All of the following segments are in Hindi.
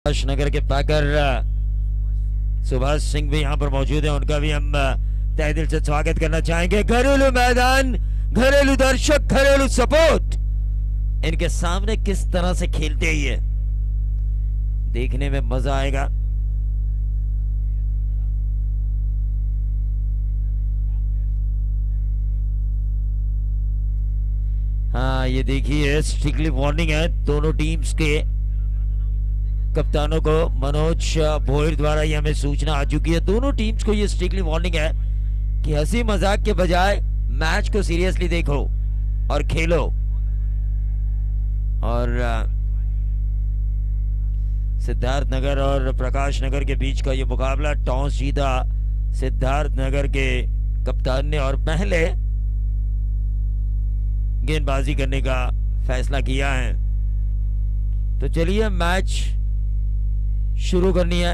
प्रकाश नगर के पैकर सुभाष सिंह भी यहाँ पर मौजूद है, उनका भी हम तहे दिल से स्वागत करना चाहेंगे। घरेलू मैदान, घरेलू दर्शक, घरेलू सपोर्ट, इनके सामने किस तरह से खेलते ही है, देखने में मजा आएगा। हाँ, ये देखिए स्ट्रिक्टली वार्निंग है दोनों टीम्स के कप्तानों को। मनोज भोयर द्वारा ये हमें सूचना आ चुकी है, दोनों टीम्स को ये स्ट्रिक्टली वार्निंग है कि हंसी मजाक के बजाय मैच को सीरियसली देखो और खेलो। और सिद्धार्थ नगर और प्रकाश नगर के बीच का ये मुकाबला, टॉस जीता सिद्धार्थ नगर के कप्तान ने और पहले गेंदबाजी करने का फैसला किया है। तो चलिए मैच शुरू करनी है।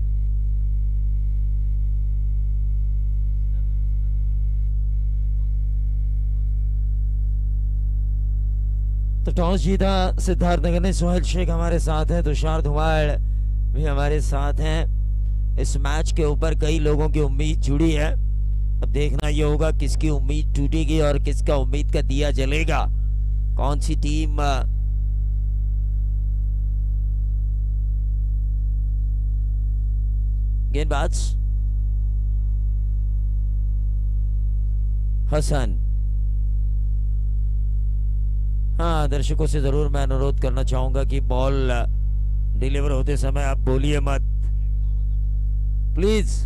तो टॉस जीता सिद्धार्थ नगर ने। सोहेल शेख हमारे साथ है, तुषार धुमाड़ भी हमारे साथ हैं। इस मैच के ऊपर कई लोगों की उम्मीद जुड़ी है, अब देखना यह होगा किसकी उम्मीद टूटेगी और किसका उम्मीद का दिया जलेगा। कौन सी टीम गेंदबाज हसन। हाँ, दर्शकों से जरूर मैं अनुरोध करना चाहूंगा कि बॉल डिलीवर होते समय आप बोलिए मत प्लीज।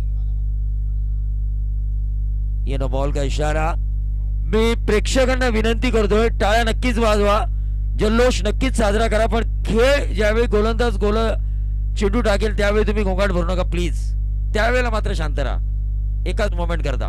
ये नो बॉल का इशारा। मी प्रेक्षकांना विनंती करतोय, टाळ्या नक्कीच वाजवा, जल्लोष नक्कीच साजरा करा, पण खेळ ज्यावेळी गोलंदाज चेंडू टाकेल त्यावेळी तुम्ही गोंगाट भरू नका प्लीज। त्यावेळेला मात्र शांत राहा, एकाच मोमेंट करता।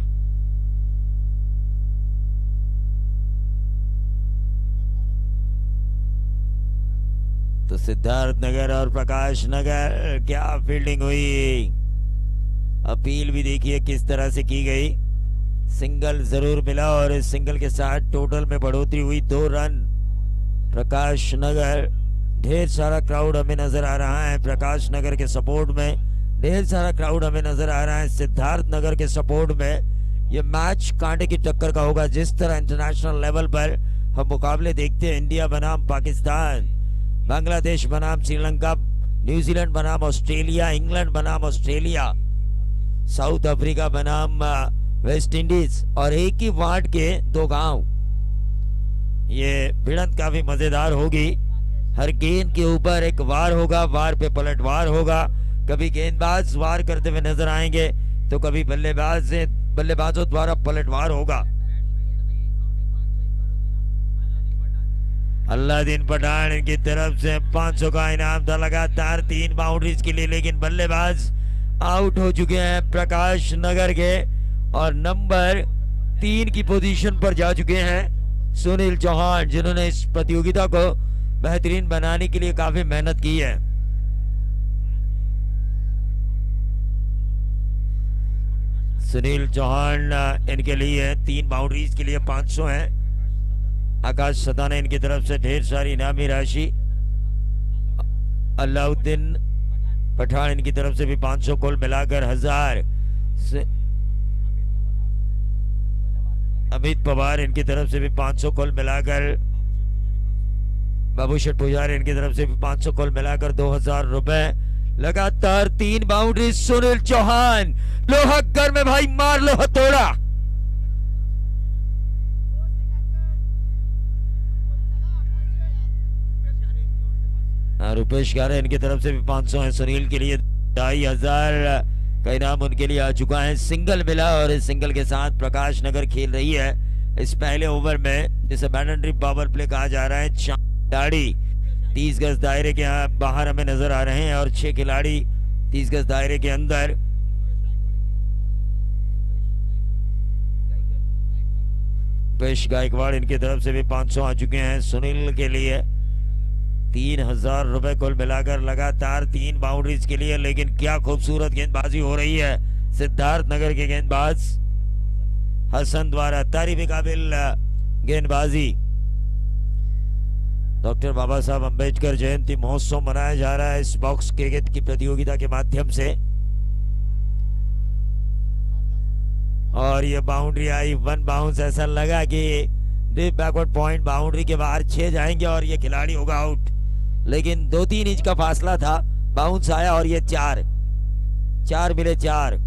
तो सिद्धार्थ नगर और प्रकाश नगर, क्या फील्डिंग हुई, अपील भी देखिए किस तरह से की गई। सिंगल जरूर मिला और इस सिंगल के साथ टोटल में बढ़ोतरी हुई 2 रन। प्रकाश नगर, ढेर सारा क्राउड हमें नजर आ रहा है प्रकाश नगर के सपोर्ट में, ढेर सारा क्राउड हमें नजर आ रहा है सिद्धार्थ नगर के सपोर्ट में। यह मैच कांटे की टक्कर का होगा। जिस तरह इंटरनेशनल लेवल पर हम मुकाबले देखते हैं, इंडिया बनाम पाकिस्तान, बांग्लादेश बनाम श्रीलंका, न्यूजीलैंड बनाम ऑस्ट्रेलिया, इंग्लैंड बनाम ऑस्ट्रेलिया, साउथ अफ्रीका बनाम वेस्ट इंडीज, और एक ही वार्ड के 2 गांव। ये भिड़ंत काफी मजेदार होगी। हर गेंद के ऊपर एक वार होगा, वार पे पलटवार होगा। कभी गेंदबाज वार करते हुए नजर आएंगे तो कभी बल्लेबाजों द्वारा पलटवार होगा। अल्लादीन पठान इनकी तरफ से 500 का इनाम था, लगातार 3 बाउंड्रीज के लिए, लेकिन बल्लेबाज आउट हो चुके हैं प्रकाश नगर के और नंबर 3 की पोजीशन पर जा चुके हैं सुनील चौहान, जिन्होंने इस प्रतियोगिता को बेहतरीन बनाने के लिए काफी मेहनत की है। सुनील चौहान इनके लिए 3 बाउंड्रीज के लिए 500 हैं। आकाश सताना इनकी तरफ से ढेर सारी इनामी राशि। अलाउद्दीन पठान इनकी तरफ से भी 500, कुल मिलाकर 1000। अमित पवार इनकी तरफ से भी 500, कुल मिलाकर। बाबू शेठ पुजारी इनकी तरफ से भी 500, कुल मिलाकर 2000 रुपए। लगातार 3 बाउंड्री। सुनील चौहान, लोहा गर्म है भाई, मार लो हथौड़ा। रुपेश गारे इनकी तरफ से भी 500 है। सुनील के लिए 2500 का इनाम उनके लिए आ चुका है। सिंगल मिला और इस सिंगल के साथ प्रकाश नगर खेल रही है इस पहले ओवर में, जिसे बैलेंट्री पावर प्ले कहा जा रहा है। 4 खिलाड़ी 30 गज दायरे के बाहर हमें नजर आ रहे हैं और 6 खिलाड़ी 30 गज दायरे के अंदर। रुपेश गायकवाड़ इनकी तरफ से भी 500 आ चुके हैं। सुनील के लिए 3000 रुपए कुल मिलाकर, लगातार 3 बाउंड्रीज के लिए। लेकिन क्या खूबसूरत गेंदबाजी हो रही है सिद्धार्थ नगर के गेंदबाज हसन द्वारा, तारीफ काबिल गेंदबाजी। डॉक्टर बाबा साहब अंबेडकर जयंती महोत्सव मनाया जा रहा है इस बॉक्स क्रिकेट की प्रतियोगिता के माध्यम से। और ये बाउंड्री आई, 1 बाउंस। ऐसा लगा कि डीप बैकवर्ड पॉइंट, बाउंड्री के बाहर 6 जाएंगे और ये खिलाड़ी होगा आउट, लेकिन 2-3 इंच का फासला था। बाउंस आया और ये 4 मिले 4।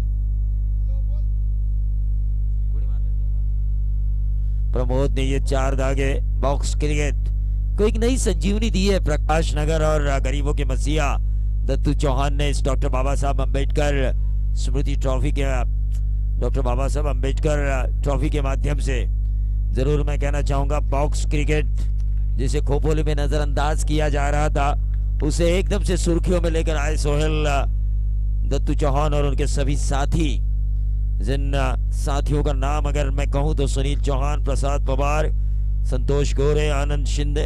प्रमोद ने ये 4 दागे। बॉक्स क्रिकेट को एक नई संजीवनी दी है प्रकाश नगर और गरीबों के मसीहा दत्तू चौहान ने इस डॉक्टर बाबा साहब अंबेडकर स्मृति ट्रॉफी के, डॉक्टर बाबा साहब अंबेडकर ट्रॉफी के माध्यम से। जरूर मैं कहना चाहूंगा बॉक्स क्रिकेट जिसे खोपोली में नजरअंदाज किया जा रहा था, उसे एकदम से सुर्खियों में लेकर आए सोहेल दत्तू चौहान और उनके सभी साथी। जिन साथियों का नाम अगर मैं कहूं तो सुनील चौहान, प्रसाद पवार, संतोष गोरे, आनंद शिंदे,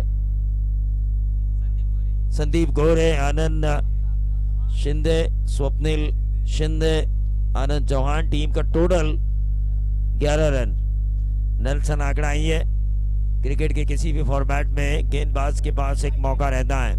संदीप गोरे, आनंद शिंदे, स्वप्निल शिंदे, आनंद चौहान। टीम का टोटल 11 रन। नेल्सन आंकड़ा ही है, क्रिकेट के किसी भी फॉर्मेट में गेंदबाज के पास एक मौका रहता है।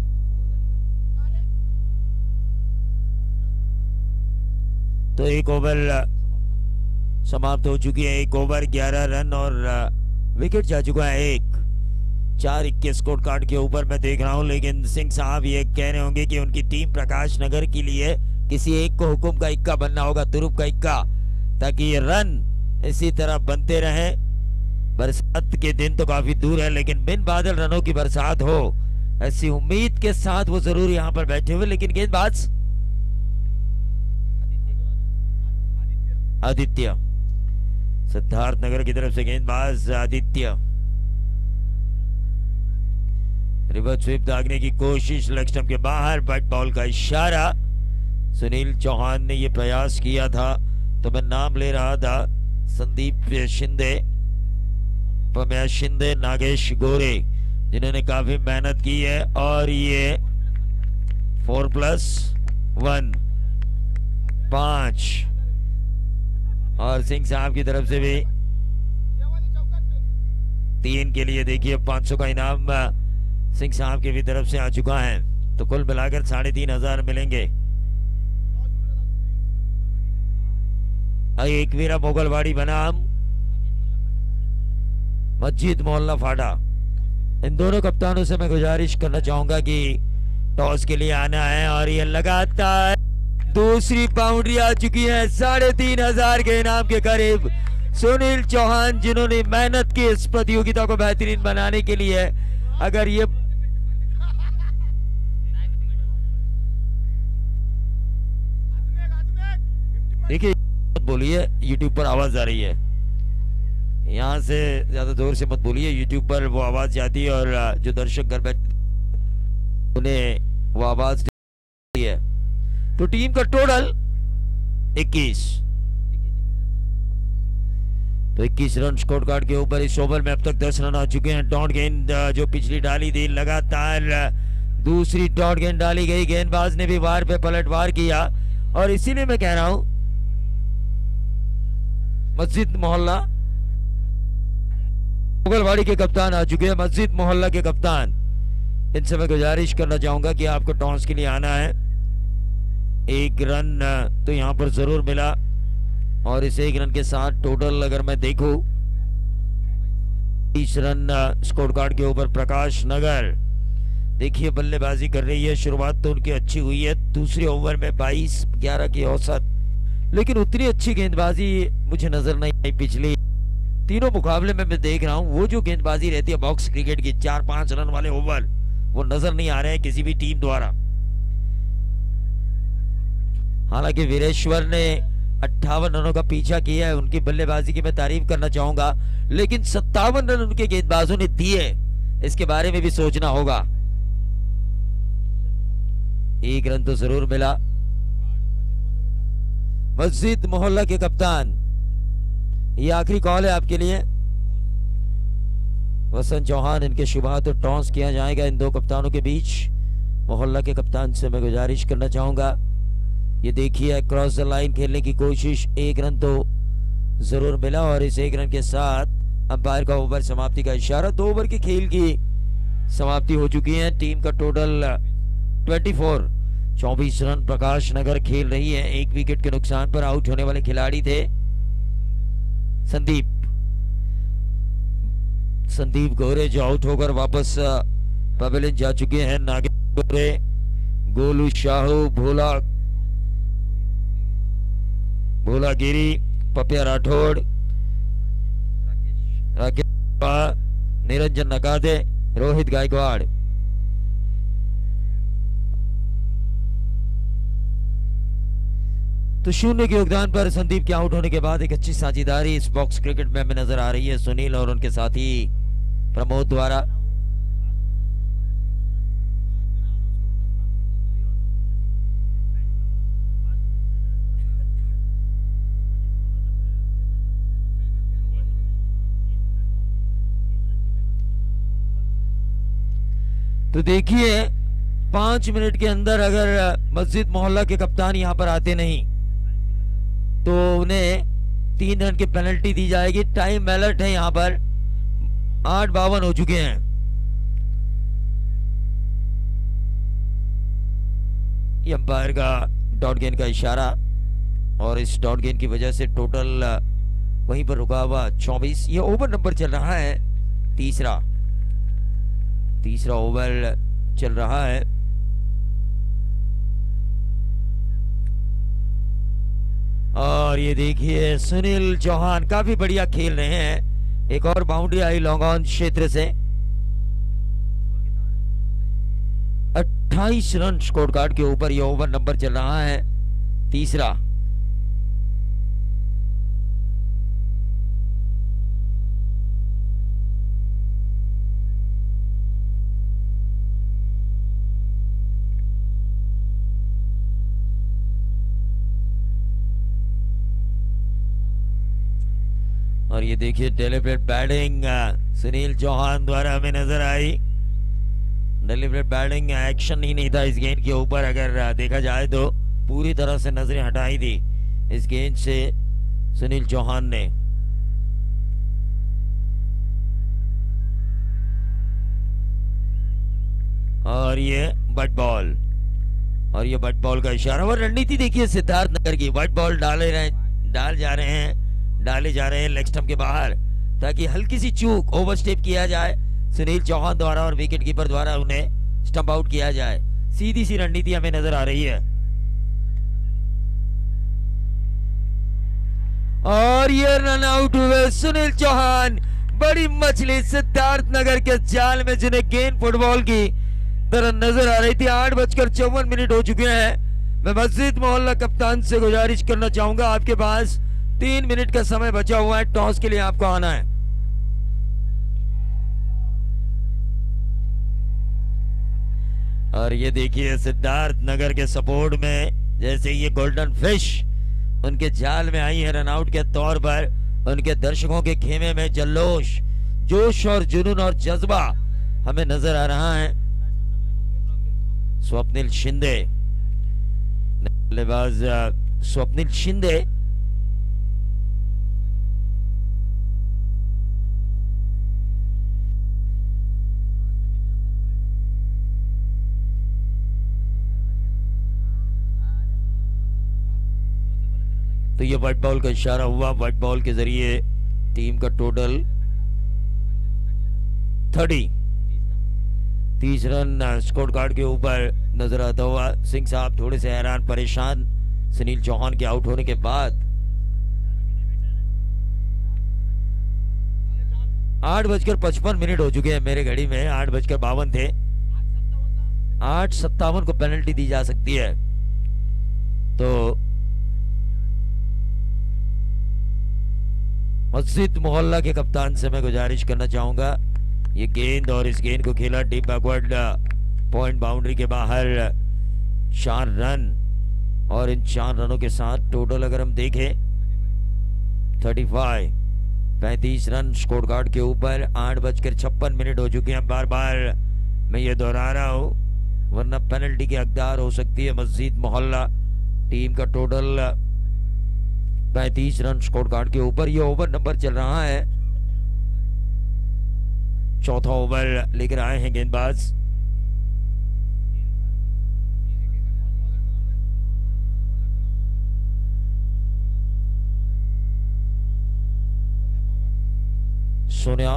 तो 1 ओवर समाप्त हो चुकी है। 1 ओवर 11 रन और विकेट जा चुका है 1। 4-21 स्कोर कार्ड के ऊपर मैं देख रहा हूं, लेकिन सिंह साहब ये कह रहे होंगे कि उनकी टीम प्रकाश नगर के लिए किसी एक को हुकुम का इक्का बनना होगा, तुरुप का इक्का, ताकि ये रन इसी तरह बनते रहें। बरसात के दिन तो काफी दूर है, लेकिन बिन बादल रनों की बरसात हो, ऐसी उम्मीद के साथ वो जरूर यहाँ पर बैठे हुए। लेकिन गेंदबाज आदित्य, सिद्धार्थ नगर की तरफ से गेंदबाज आदित्य। रिवर्स स्वीप दागने की कोशिश, लेग स्टंप के बाहर, बट बॉल का इशारा। सुनील चौहान ने यह प्रयास किया था, तो मैं नाम ले रहा था संदीप शिंदे, पम्या शिंदे, नागेश गोरे, जिन्होंने काफी मेहनत की है। और ये 4+1 5 और सिंह साहब की तरफ से भी 3 के लिए देखिए 500 का इनाम सिंह साहब की भी तरफ से आ चुका है। तो कुल मिलाकर 3,500 मिलेंगे। एक वीरा मोगलवाड़ी बनाम मस्जिद मोहल्ला फाटा। इन दोनों कप्तानों से मैं गुजारिश करना चाहूंगा कि टॉस के लिए आना है। और ये लगातार दूसरी बाउंड्री आ चुकी है। 3,500 के इनाम के करीब सुनील चौहान, जिन्होंने मेहनत की इस प्रतियोगिता को बेहतरीन बनाने के लिए। अगर ये देखिए, बोलिए, यूट्यूब पर आवाज आ रही है, यहां से ज्यादा जोर से मत बोलिए, यूट्यूब पर वो आवाज जाती है और जो दर्शक घर बैठे उन्हें वो आवाज है। तो टीम का टोटल 21। तो 21 रन स्कोर कार्ड के ऊपर इस ओवर में अब तक 10 रन आ चुके हैं। डॉट गेंद जो पिछली डाली थी, लगातार दूसरी डॉट गेंद डाली गई। गेंदबाज ने भी वार पे पलटवार किया और इसीलिए मैं कह रहा हूं मस्जिद मोहल्ला मुगलवाड़ी के कप्तान आ चुके हैं। मस्जिद मोहल्ला के कप्तान, इनसे मैं गुजारिश करना चाहूंगा कि आपको टॉस के लिए आना है। 1 रन तो यहां पर जरूर मिला और इस 1 रन के साथ टोटल अगर मैं देखूं 30 रन स्कोर कार्ड के ऊपर प्रकाश नगर। देखिए बल्लेबाजी कर रही है, शुरुआत तो उनकी अच्छी हुई है, दूसरे ओवर में 22-11 की औसत, लेकिन उतनी अच्छी गेंदबाजी मुझे नजर नहीं आई। पिछली तीनों मुकाबले में मैं देख रहा हूं वो जो गेंदबाजी रहती है बॉक्स क्रिकेट की 4-5 रन वाले ओवर, वो नजर नहीं आ रहे हैं किसी भी टीम द्वारा। हालांकि वीरेश्वर ने 58 रनों का पीछा किया है, उनकी बल्लेबाजी की मैं तारीफ करना चाहूंगा, लेकिन 57 रन उनके गेंदबाजों ने दिए, इसके बारे में भी सोचना होगा। 1 रन तो जरूर मिला। मस्जिद मोहल्ला के कप्तान, ये आखिरी कॉल है आपके लिए। वसंत चौहान, इनके शुभात और टॉस किया जाएगा इन दो कप्तानों के बीच। मोहल्ला के कप्तान से मैं गुजारिश करना चाहूंगा, ये देखिए क्रॉस द लाइन खेलने की कोशिश, 1 रन तो जरूर मिला और इस 1 रन के साथ अंपायर का ओवर समाप्ति का इशारा। 2 ओवर के खेल की समाप्ति हो चुकी है। टीम का टोटल 24 रन प्रकाश नगर खेल रही है। एक विकेट के नुकसान पर आउट होने वाले खिलाड़ी थे संदीप गोरे, जो आउट होकर वापस पवेलियन जा चुके हैं। नागेश गोरे, गोलू शाहू, भोला गिरी, पपिया राठौड़, राकेश, निरंजन नकादे, रोहित गायकवाड़। तो 0 के योगदान पर संदीप के आउट होने के बाद एक अच्छी साझेदारी इस बॉक्स क्रिकेट में हमें नजर आ रही है सुनील और उनके साथी प्रमोद द्वारा। तो देखिए 5 मिनट के अंदर अगर मस्जिद मोहल्ला के कप्तान यहां पर आते नहीं तो उन्हें 3 रन की पेनल्टी दी जाएगी। टाइम अलर्ट है यहां पर, 8:52 हो चुके हैं। ये अंपायर का डॉट गेंद का इशारा और इस डॉट गेंद की वजह से टोटल वहीं पर रुका हुआ 24। ये ओवर नंबर चल रहा है तीसरा ओवर चल रहा है। और ये देखिए सुनील चौहान काफी बढ़िया खेल रहे हैं। एक और बाउंड्री आई लॉन्ग ऑन क्षेत्र से। 28 रन स्कोर कार्ड के ऊपर ये ओवर नंबर चल रहा है तीसरा। और ये देखिए डेलिब्रेट बैटिंग सुनील चौहान द्वारा हमें नजर आई। डेलिब्रेट बैटिंग एक्शन ही नहीं था इस गेंद के ऊपर, अगर देखा जाए तो पूरी तरह से नजरें हटाई थी इस गेंद से सुनील चौहान ने। और ये बट बॉल, और ये बट बॉल का इशारा। और रणनीति देखिए सिद्धार्थ नगर की, बट बॉल डाले जा रहे हैं लेग स्टंप के बाहर, ताकि हल्की सी चूक ओवरस्टेप किया जाए सुनील चौहान द्वारा और विकेट कीपर द्वारा उन्हें स्टंप आउट किया जाए। सीधी सी रणनीति हमें नजर आ रही है। और ये रन आउट हुए सुनील चौहान। बड़ी मछली सिद्धार्थ नगर के जाल में, जिन्हें गेंद फुटबॉल की तरह नजर आ रही थी। 8:54 हो चुके हैं। मैं मस्जिद मोहल्ला कप्तान से गुजारिश करना चाहूंगा, आपके पास 3 मिनट का समय बचा हुआ है, टॉस के लिए आपको आना है। और ये देखिए सिद्धार्थ नगर के सपोर्ट में जैसे ये गोल्डन फिश उनके जाल में आई है रन आउट के तौर पर, उनके दर्शकों के खेमे में जल्लोश, जोश और जुनून और जज्बा हमें नजर आ रहा है। स्वप्निल शिंदे, बल्लेबाज स्वप्निल शिंदे तो ये व्हाइट बॉल का इशारा हुआ। व्हाइट बॉल के जरिए टीम का टोटल 30 रन स्कोर कार्ड के ऊपर नजर आता हुआ। सिंह साहब थोड़े से हैरान परेशान सुनील चौहान के आउट होने के बाद। 8:55 हो चुके हैं मेरे घड़ी में, 8:52 थे। 8:57 को पेनल्टी दी जा सकती है। तो मस्जिद मोहल्ला के कप्तान से मैं गुजारिश करना चाहूंगा, ये गेंद और इस गेंद को खेला डीप बैकवर्ड पॉइंट बाउंड्री के बाहर 4 रन, और इन 4 रनों के साथ टोटल अगर हम देखें 35 रन स्कोर कार्ड के ऊपर। 8:56 हो चुके हैं। बार बार मैं ये दोहरा रहा हूं, वरना पेनल्टी के हकदार हो सकती है मस्जिद मोहल्ला। टीम का टोटल 35 रन स्कोर कार्ड के ऊपर। ये ओवर नंबर चल रहा है चौथा ओवर लेकर आए हैं गेंदबाज। सोनिया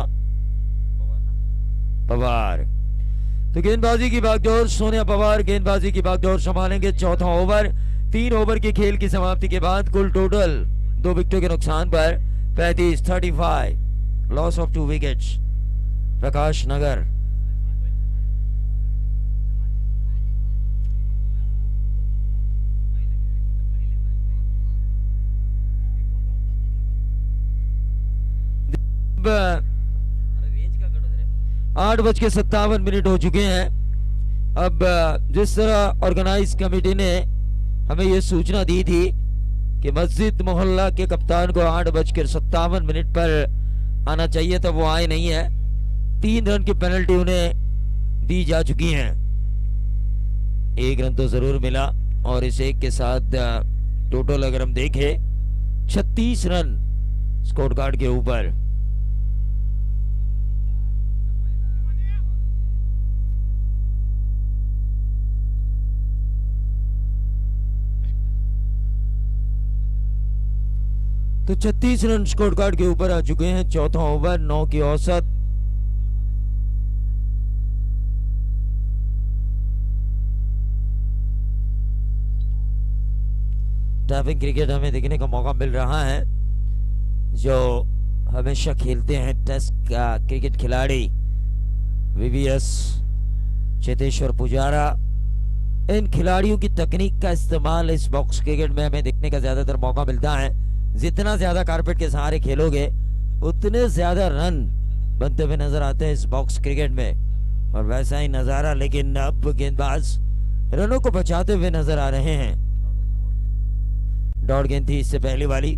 पवार। तो गेंदबाजी की भागदौड़, सोनिया पवार गेंदबाजी की भागदौड़ संभालेंगे। चौथा ओवर, 3 ओवर के खेल की समाप्ति के बाद कुल टोटल 2 विकेटों के नुकसान पर 35 loss of 2 wickets Prakash Nagar. अब 8:57 हो चुके हैं। अब जिस तरह ऑर्गेनाइज कमेटी ने हमें यह सूचना दी थी कि मस्जिद मोहल्ला के कप्तान को 8:57 पर आना चाहिए था, वो आए नहीं है। 3 रन की पेनल्टी उन्हें दी जा चुकी है। 1 रन तो जरूर मिला और इस एक के साथ टोटल अगर हम देखें 36 रन स्कोर कार्ड के ऊपर। तो 36 रन स्कोर कार्ड के ऊपर आ चुके हैं। चौथा ओवर, 9 की औसत। टैपिंग क्रिकेट हमें देखने का मौका मिल रहा है, जो हमेशा खेलते हैं टेस्ट का क्रिकेट खिलाड़ी वीवीएस, चेतेश्वर पुजारा। इन खिलाड़ियों की तकनीक का इस्तेमाल इस बॉक्स क्रिकेट में हमें देखने का ज्यादातर मौका मिलता है। जितना ज्यादा कारपेट के सहारे खेलोगे उतने ज्यादा रन बनते हुए नजर आते हैं इस बॉक्स क्रिकेट में, और वैसा ही नजारा लेकिन अब गेंदबाज रनों को बचाते हुए नजर आ रहे हैं। डॉट गेंद थी इससे पहली वाली।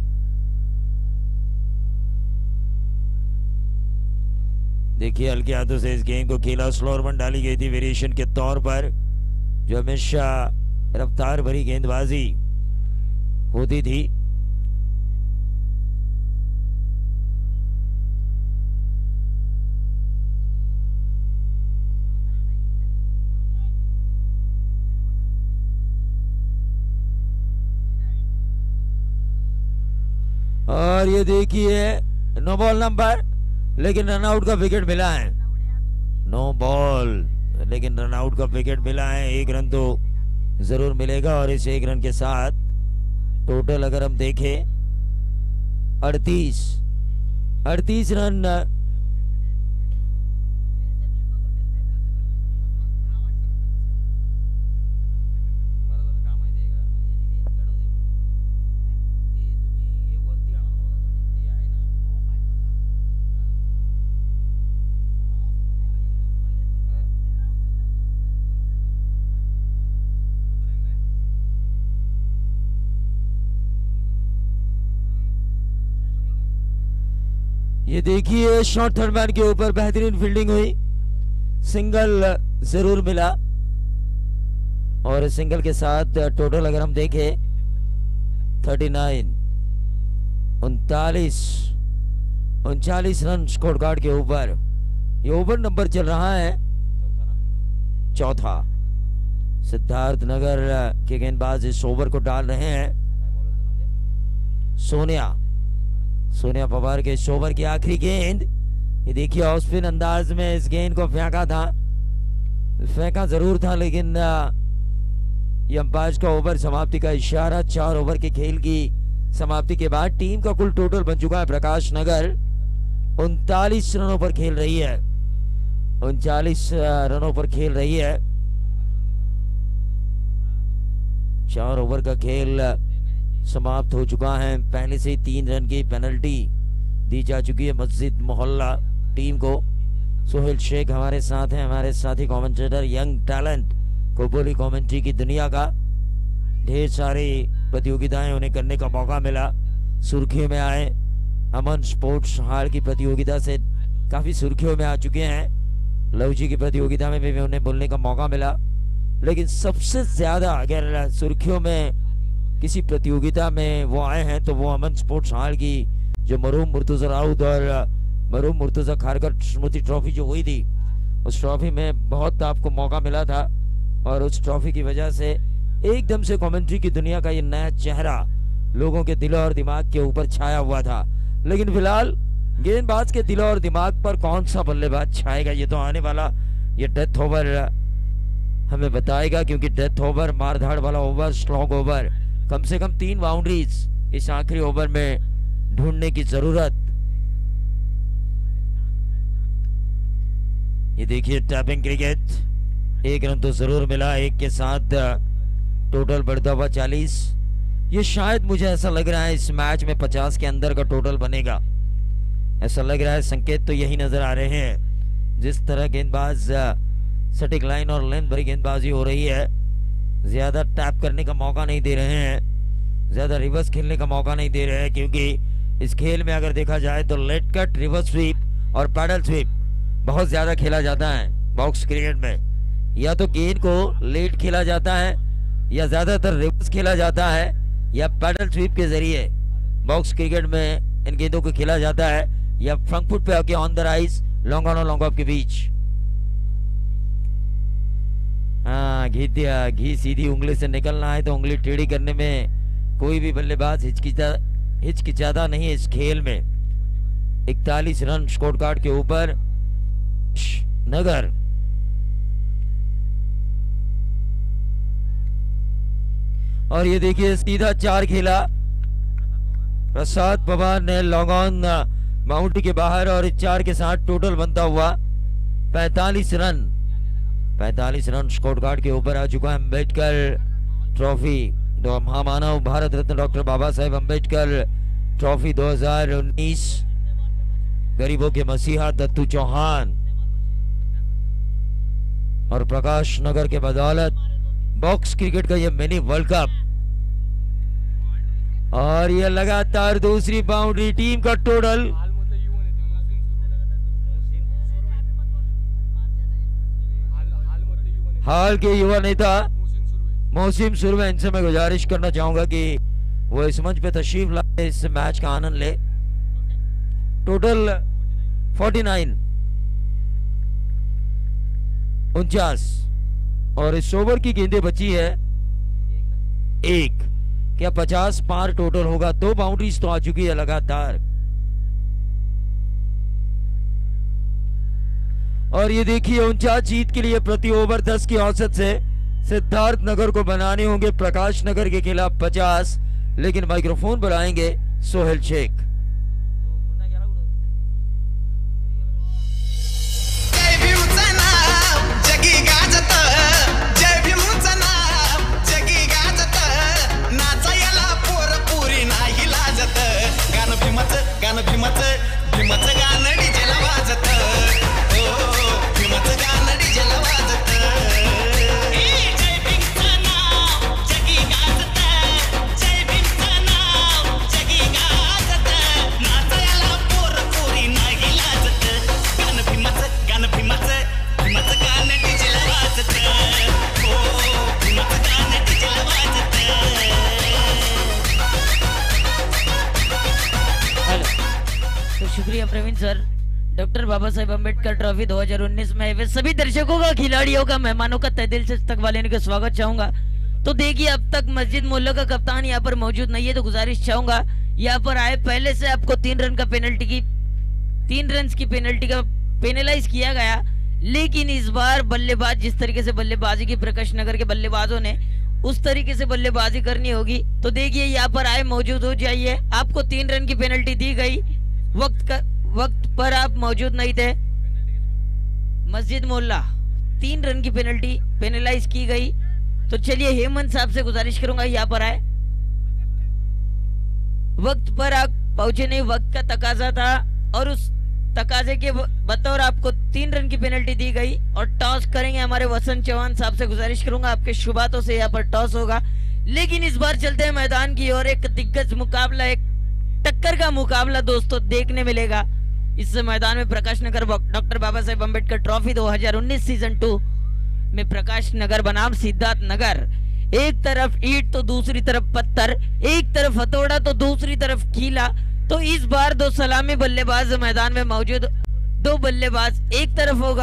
देखिए हल्के हाथों से इस गेंद को खेला, स्लोअर वन डाली गई थी वेरिएशन के तौर पर, जो हमेशा रफ्तार भरी गेंदबाजी होती थी। और ये देखिए नो बॉल नंबर, लेकिन रनआउट का विकेट मिला है। नो बॉल लेकिन रनआउट का विकेट मिला है। 1 रन तो जरूर मिलेगा और इस 1 रन के साथ टोटल अगर हम देखें 38 रन ये देखिए शॉर्ट थर्ड मैन के ऊपर बेहतरीन फील्डिंग हुई, सिंगल जरूर मिला और सिंगल के साथ टोटल अगर हम देखें 39 39 रन स्कोर कार्ड के ऊपर। ये ओवर नंबर चल रहा है चौथा। सिद्धार्थ नगर के गेंदबाज इस ओवर को डाल रहे हैं। सोनिया पवार के इस ओवर की आखिरी गेंद। ये देखिए ऑफ स्पिन अंदाज में इस गेंद को फेंका जरूर था, लेकिन ये अंपायर का ओवर समाप्ति का इशारा। 4 ओवर के खेल की समाप्ति के बाद टीम का कुल टोटल बन चुका है प्रकाश नगर 39 रनों पर खेल रही है। 39 रनों पर खेल रही है। 4 ओवर का खेल समाप्त हो चुका है। पहले से ही 3 रन की पेनल्टी दी जा चुकी है मस्जिद मोहल्ला टीम को। सोहेल शेख हमारे साथ हैं, हमारे साथी commentator, young talent, Kopoli commentary की दुनिया का। ढेर सारी प्रतियोगिताएं उन्हें करने का मौका मिला, सुर्खियों में आए। अमन स्पोर्ट्स हाल की प्रतियोगिता से काफी सुर्खियों में आ चुके हैं। लवजी की प्रतियोगिता में भी उन्हें बोलने का मौका मिला, लेकिन सबसे ज्यादा अगर सुर्खियों में किसी प्रतियोगिता में वो आए हैं तो वो अमन स्पोर्ट्स हाल की जो मरूम मुर्तुजा राउत और मरहूम मुर्तजा खारकर स्मृति ट्रॉफी जो हुई थी, उस ट्रॉफी में बहुत आपको मौका मिला था और उस ट्रॉफी की वजह से एकदम से कमेंट्री की दुनिया का ये नया चेहरा लोगों के दिलों और दिमाग के ऊपर छाया हुआ था। लेकिन फिलहाल गेंदबाज के दिलों और दिमाग पर कौन सा बल्लेबाज छाएगा, ये तो आने वाला ये डेथ ओवर हमें बताएगा, क्योंकि डेथ ओवर, मारधाड़ वाला ओवर, स्ट्रॉन्ग ओवर, कम से कम 3 बाउंड्रीज इस आखिरी ओवर में ढूंढने की जरूरत। ये देखिए टैपिंग क्रिकेट, 1 रन तो जरूर मिला, 1 के साथ टोटल बढ़ता हुआ 40। ये शायद मुझे ऐसा लग रहा है इस मैच में 50 के अंदर का टोटल बनेगा, ऐसा लग रहा है, संकेत तो यही नजर आ रहे हैं। जिस तरह गेंदबाज सटीक लाइन और लेंथ भरी गेंदबाजी हो रही है, ज्यादा टैप करने का मौका नहीं दे रहे हैं, ज्यादा रिवर्स खेलने का मौका नहीं दे रहे हैं, क्योंकि इस खेल में अगर देखा जाए तो लेट कट, रिवर्स स्वीप और पैडल स्वीप बहुत ज्यादा खेला जाता है बॉक्स क्रिकेट में। या तो गेंद को लेट खेला जाता है, या ज्यादातर रिवर्स खेला जाता है, या पैडल स्वीप के जरिए बॉक्स क्रिकेट में इन गेंदों को खेला जाता है, या फ्रंट फुट पे आके on the rise, long on और लॉन्ग ऑफ के बीच। हाँ, घी सीधी उंगली से निकलना है तो उंगली टेढ़ी करने में कोई भी बल्लेबाज हिचकिचाता नहीं है इस खेल में। 41 रन स्कोर कार्ड के ऊपर नगर। और ये देखिए सीधा 4 खेला प्रसाद पवार ने लॉन्ग ऑन बाउंड्री के बाहर, और 4 के साथ टोटल बनता हुआ 45 रन। 45 रन स्कोर कार्ड के ऊपर आ चुका है अम्बेडकर ट्रॉफी, महामानव भारत रत्न डॉक्टर बाबा साहेब अम्बेडकर ट्रॉफी 2019, गरीबों के मसीहा दत्तू चौहान और प्रकाश नगर के बदौलत बॉक्स क्रिकेट का ये मिनी वर्ल्ड कप। और ये लगातार दूसरी बाउंड्री, टीम का टोटल हाल के युवा नेता मोहसिन सुरवे, इनसे मैं गुजारिश करना चाहूंगा कि वो इस मंच पे तशरीफ लाए, इस मैच का आनंद ले। टोटल 49 49 और इस ओवर की गेंदें बची है 1। क्या 50 पार टोटल होगा? 2 बाउंड्रीज तो आ चुकी है लगातार। और ये देखिए 49 जीत के लिए प्रति ओवर 10 की औसत से सिद्धार्थ नगर को बनाने होंगे प्रकाश नगर के खिलाफ 50। लेकिन माइक्रोफोन पर आएंगे सोहेल शेख। शुक्रिया Praveen sir. Doctor Baba Saheb Ambedkar trophy 2019 में वे सभी दर्शकों का, खिलाड़ियों का, मेहमानों का तहे दिल से इस्तकबाल लेने का स्वागत चाहूंगा। तो देखिए अब तक मस्जिद मोहल्ला का कप्तान यहाँ पर मौजूद नहीं है, तो गुजारिश चाहूंगा यहाँ पर आए। पहले से आपको 3 रन की पेनल्टी का पेनलाइज किया गया, लेकिन इस बार बल्लेबाज जिस तरीके से बल्लेबाजी की प्रकाश नगर के बल्लेबाजों ने, उस तरीके से बल्लेबाजी करनी होगी। तो देखिए यहाँ पर आए, मौजूद हो जाइए। आपको 3 रन की पेनल्टी दी गई, वक्त पर आप मौजूद नहीं थे। मस्जिद मोहल्ला 3 रन की पेनल्टी पेनलाइज की गई। तो चलिए हेमंत साहब से गुजारिश करूंगा यहाँ पर आए। वक्त पर आप पहुंचे नहीं, वक्त का तकाजा था और उस तकाजे के बतौर आपको 3 रन की पेनल्टी दी गई। और टॉस करेंगे हमारे वसंत चौहान साहब से गुजारिश करूंगा, आपके शुभ हाथों से यहाँ पर टॉस होगा। लेकिन इस बार चलते हैं मैदान की ओर, एक दिग्गज मुकाबला, एक टक्कर का मुकाबला दोस्तों देखने मिलेगा इस मैदान में। Prakash Nagar doctor Baba Saheb Ambedkar trophy 2019 season 2 में प्रकाश नगर बनाम सिद्धार्थ नगर। एक तरफ ईंट तो दूसरी तरफ पत्थर, एक तरफ हथौड़ा तो दूसरी तरफ कीला। तो इस बार दो सलामी बल्लेबाज मैदान में मौजूद, दो बल्लेबाज, एक तरफ होगा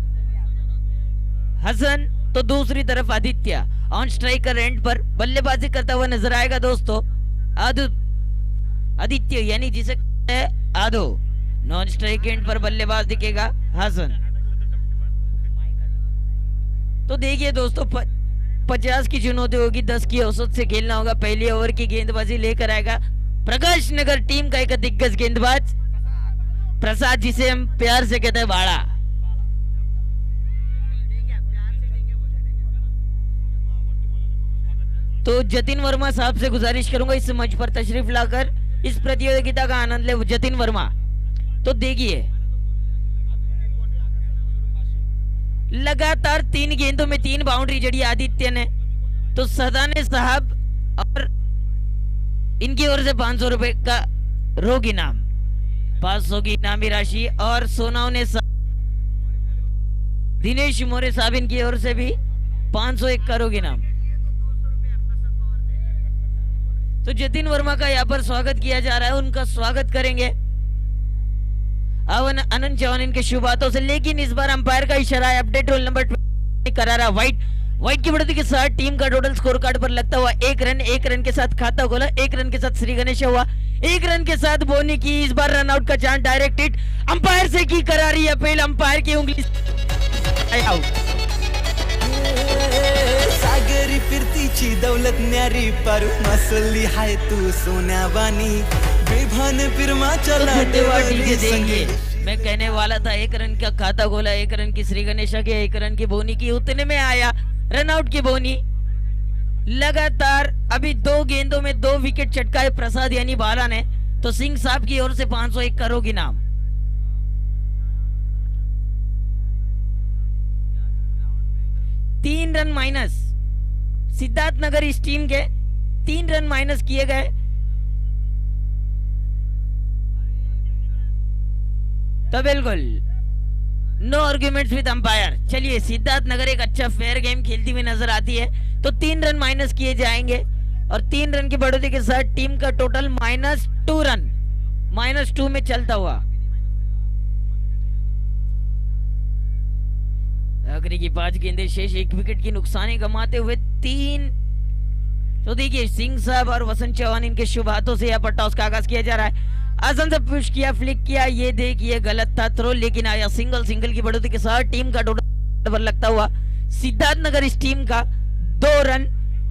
हसन तो दूसरी तरफ आदित्य। ऑन स्ट्राइकर एंड पर बल्लेबाजी करता हुआ नजर आएगा दोस्तों आदित्य, यानी जिसे कहते हैं आदो। नॉन स्ट्राइक एंड पर बल्लेबाज दिखेगा हसन। तो देखिए दोस्तों 50 की चुनौती होगी, 10 की औसत से खेलना होगा। पहली ओवर की गेंदबाजी लेकर आएगा प्रकाश नगर टीम का एक दिग्गज गेंदबाज प्रसाद, जिसे हम प्यार से कहते हैं बाड़ा। तो जतिन वर्मा साहब से गुजारिश करूंगा इस मंच पर तशरीफ लाकर इस प्रतियोगिता का आनंद ले। जतिन वर्मा, तो देखिए लगातार 3 गेंदों में 3 बाउंड्री जड़ी आदित्य ने। तो सदाने साहब और इनकी ओर से 500 रुपए का रोग इनाम, 500 की इनामी राशि, और सोनावने दिनेश मोरे साहब इनकी ओर से भी 501 का रोग इनाम। तो जतिन वर्मा का यहाँ पर स्वागत किया जा रहा है, उनका स्वागत करेंगे आनंद चौहान इनके शुभ हाथों से। लेकिन इस बार अंपायर का इशारा है, अपडेट रोल नंबर 20 करा रहा व्हाइट की बढ़ोतरी के साथ टीम का टोटल स्कोर कार्ड पर लगता हुआ 1 रन के साथ खाता खोला, 1 रन के साथ श्री गणेश हुआ, 1 रन के साथ बोनी की। इस बार रन आउट का चांस डायरेक्ट हिट, अंपायर से की करारी अपील, अंपायर की उंगली आउट। सागरी फिरतीची दौलत न्यारी पर मसली हाय तू सोन्यावानी बेभान फिरमा चला देंगे। मैं कहने वाला था 1 रन का खाता खोला, 1 रन की श्री गणेशा के, 1 रन की बोनी की, उतने में आया रन आउट की बोनी। लगातार अभी 2 गेंदों में 2 विकेट चटकाए प्रसाद यानी बाला ने। तो सिंह साहब की ओर से 501 का रोग इनाम। तीन रन माइनस सिद्धार्थ नगर इस टीम के 3 रन माइनस किए गए। तो बिल्कुल नो आर्ग्यूमेंट्स विद अंपायर। चलिए सिद्धार्थ नगर एक अच्छा फेयर गेम खेलती हुई नजर आती है। तो 3 रन माइनस किए जाएंगे और 3 रन की बढ़ोतरी के साथ टीम का टोटल -2 रन, -2 में चलता हुआ। आखिरी की 5 गेंदें शेष, 1 विकेट की नुकसानी कमाते हुए 3। तो देखिए सिंह साहब और वसंत चौहान इनके शुभ हाथों से यहाँ पर टॉस का आगाज किया जा रहा है। आसन से पुश किया, फ्लिक किया, ये देखिए गलत था थ्रो, लेकिन आया सिंगल की बढ़ोतरी के साथ टीम का टोटल पर लगता हुआ सिद्धार्थ नगर इस टीम का 2 रन,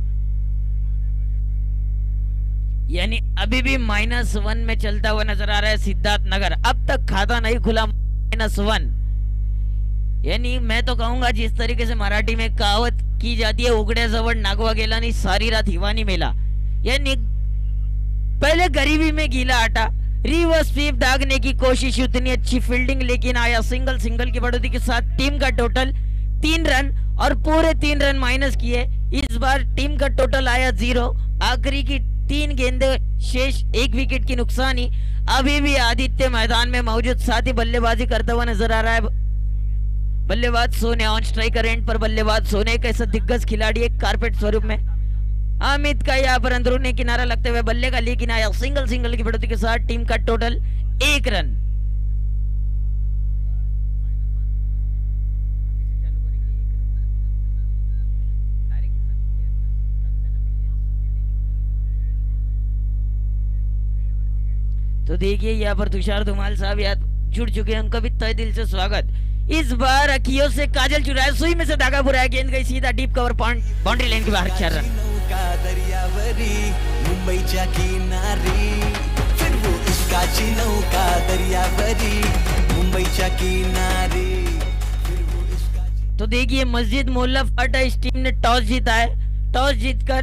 यानी अभी भी -1 में चलता हुआ नजर आ रहा है सिद्धार्थ नगर। अब तक खाता नहीं खुला, -1। यानी मैं तो कहूंगा जिस तरीके से मराठी में कहावत की जाती है, उगड़े जवळ नागवा गेला नहीं सारी रात हिवानी मेला, यानी पहले गरीबी में गीला आटा। रिवर्स स्वीप दागने की कोशिश, उतनी अच्छी फील्डिंग, लेकिन आया सिंगल की बढ़ोतरी के साथ टीम का टोटल 3 रन और पूरे 3 रन माइनस किए। इस बार टीम का टोटल आया 0। आखिरी की 3 गेंदे शेष, 1 विकेट की नुकसानी। अभी भी आदित्य मैदान में मौजूद, साथ ही बल्लेबाजी करता हुआ नजर आ रहा है बल्लेबाज सोने। ऑन स्ट्राइकर एंड पर बल्लेबाज सोने एक ऐसा दिग्गज खिलाड़ी एक कारपेट स्वरूप में। अमित का यहाँ पर अंदरूनी किनारा लगते हुए बल्ले का, लेकिन आया सिंगल की बढ़ोतरी के साथ टीम का टोटल 1 रन। तो देखिए यहाँ पर तुषार धुमाल साहब यहाँ जुड़ चुके हैं, उनका भी तहे दिल से स्वागत। इस बार अखियों से काजल चुराया, सुई में से धागा बुराया, गेंद गई सीधा डीप कवर बाउंड्री लाइन के बाहर, 4 रन। दरियावरी मुंबईच्या किनारी, फिर वो इश्काची नौका दरियावरी मुंबईच्या किनारी, फिर वो इश्काची। तो देखिए मस्जिद मोहल्ला फाटा इस टीम ने टॉस जीता है। टॉस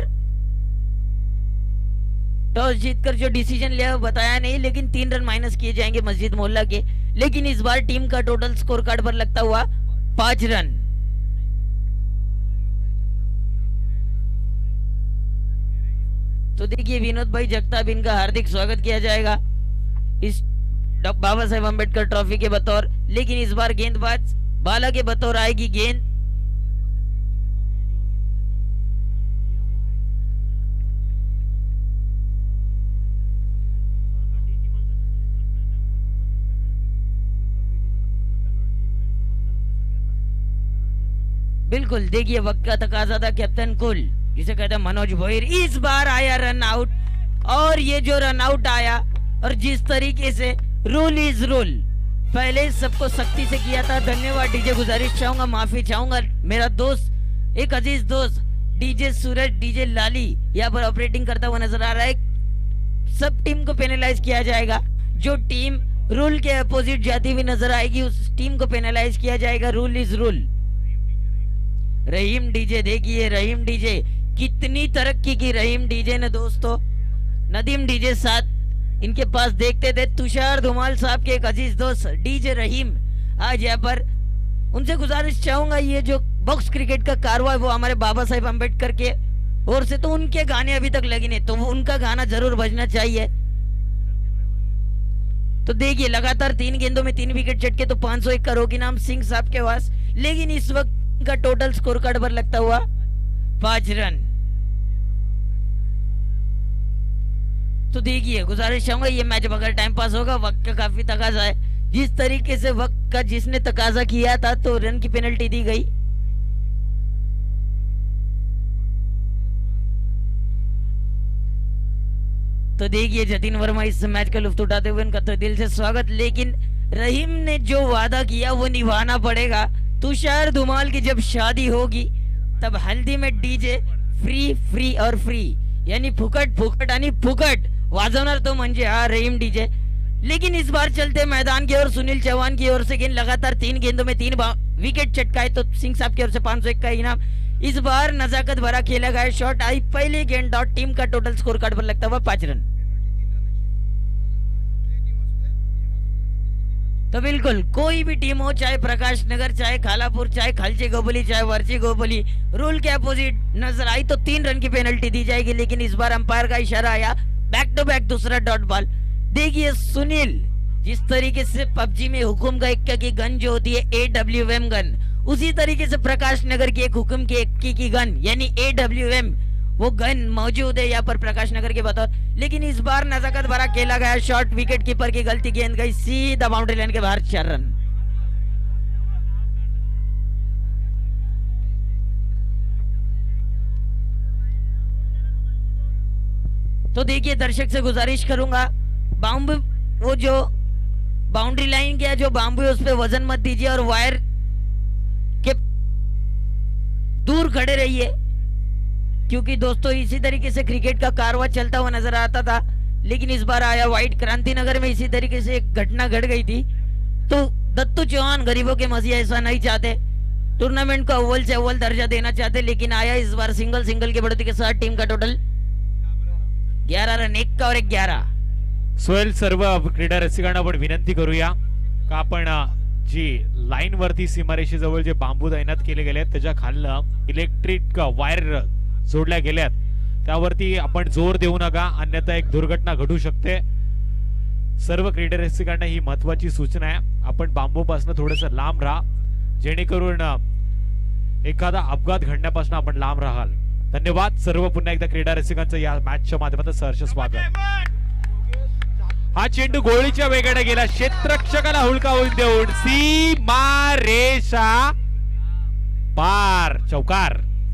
जीतकर जो डिसीजन लिया वो बताया नहीं, लेकिन 3 रन माइनस किए जाएंगे मस्जिद मोहल्ला के। लेकिन इस बार टीम का टोटल स्कोर कार्ड पर लगता हुआ 5 रन। तो देखिए विनोद भाई जगताप, इनका हार्दिक स्वागत किया जाएगा इस बाबा साहेब अम्बेडकर ट्रॉफी के बतौर। लेकिन इस बार गेंदबाज बाला के बतौर आएगी गेंद। बिल्कुल देखिए वक्त का तकाजा था कैप्टन कुल जिसे कहते हैं मनोज भोईर, इस बार आया रन आउट। और ये जो रन आउट आया और जिस तरीके से रूल इज रूल पहले सबको सख्ती से किया था। धन्यवाद डीजे, गुजारिश चाहूंगा, माफी चाहूंगा, मेरा दोस्त एक अजीज दोस्त डीजे सूरज डीजे लाली यहाँ पर ऑपरेटिंग करता हुआ नजर आ रहा है। सब टीम को पेनलाइज किया जाएगा, जो टीम रूल के अपोजिट जाती हुई नजर आएगी उस टीम को पेनलाइज किया जाएगा। Rule is rule. Rahim DJ देखिए, रहीम डीजे कितनी तरक्की की रहीम डीजे ने दोस्तों। नदीम डीजे साथ इनके पास देखते थे तुषार धुमाल साहब के एक अजीज दोस्त डीजे रहीम आज यहाँ पर। उनसे गुजारिश चाहूंगा ये जो बॉक्स क्रिकेट का कारवा है वो हमारे बाबा साहेब अम्बेडकर के ओर से, तो उनके गाने अभी तक लगे नहीं, तो उनका गाना जरूर बजना चाहिए। तो देखिए लगातार 3 गेंदों में 3 विकेट चटके, तो 501 का रोकी नाम सिंह साहब के पास। लेकिन इस वक्त का टोटल स्कोर कार्ड पर लगता हुआ 5 रन। तो देखिए गुजारिश चाहूंगा ये मैच अगर टाइम पास होगा, वक्त का काफी तकाजा है। जिस तरीके से वक्त का जिसने तकाजा किया था तो रन की पेनल्टी दी गई। तो देखिए जतिन वर्मा इस मैच का लुत्फ उठाते हुए उनका तो दिल से स्वागत। लेकिन रहीम ने जो वादा किया वो निभाना पड़ेगा। तुषार धुमाल की जब शादी होगी तब हल्दी में डीजे फ्री फ्री और फ्री यानी फुकट फुकट यानी फुकट वाजवणार तो म्हणजे हा रहीम डीजे। लेकिन इस बार चलते मैदान की ओर सुनील चौहान की ओर से गेंद लगातार 3 गेंदों में 3 विकेट चटकाए, तो सिंह साहब की ओर से 501 का इनाम। इस बार नजाकत भरा खेला गया शॉट आई पहले गेंद डॉट, टीम का टोटल स्कोर कार्ड पर लगता हुआ 5 रन। तो बिल्कुल कोई भी टीम हो, चाहे प्रकाश नगर, चाहे खालापुर, चाहे खालची गोबली, चाहे वर्ची गोबली, रूल के अपोजिट नजर आई तो 3 रन की पेनल्टी दी जाएगी। लेकिन इस बार अंपायर का इशारा आया, बैक टू बैक दूसरा डॉट बॉल। देखिए सुनील जिस तरीके से पबजी में हुकुम का इक्का की गन जो होती है AWM गन, उसी तरीके से प्रकाश नगर की एक हुकुम की इक्की की गन यानी AWM वो गन मौजूद है यहाँ पर प्रकाश नगर के बतौर। लेकिन इस बार नजाकत भरा खेला गया शॉट, विकेट कीपर की गलती, गेंद गई सीधा बाउंड्री लाइन के बाहर, 4 रन। तो देखिए दर्शक से गुजारिश करूंगा बाउंड्री वो जो बाउंड्री लाइन क्या जो बाम्बू है उस पर वजन मत दीजिए और वायर के दूर खड़े रहिए, क्योंकि दोस्तों इसी तरीके से क्रिकेट का कारवा चलता हुआ नजर आता था। लेकिन इस बार आया वाइट, क्रांति नगर में इसी तरीके से एक घटना घट गई थी। तो दत्तू चौहान गरीबों के मसीहा ऐसा नहीं चाहते, टूर्नामेंट को अव्वल से अव्वल दर्जा देना चाहते। लेकिन आया इस बार सिंगल की बढ़ोतरी के साथ टीम का टोटल 11 रन, 1 का और 11। सोहेल सर्व क्रीडा रसिकांना आपण विनंती करूया का आपण जी लाईन वरती सीमारेषेजवळ जे बांबू तैनात केले गेले त्याच्या खालनं इलेक्ट्रिक वायर जोडल्या गेल्यात त्यावरती आपण जोर देऊ नका, अन्यथा एक दुर्घटना घडू शकते। सर्व क्रीडा रसिकांना ही महत्त्वाची सूचना आहे, आपण बांबूपासून थोडंसं लांब राहा जेणेकरून एखादा अपघात घडण्यापासून आपण लांब राहाल। धन्यवाद सर्व, पुन्हा एकदा क्रीडा रसिकांचं या मॅचच्या माध्यमातून सहर्ष स्वागत। हा चेंडू गोळीच्या वेगाने गेला, क्षेत्ररक्षकाला हुलकावून देऊन सीमारेषा पार, चौकार।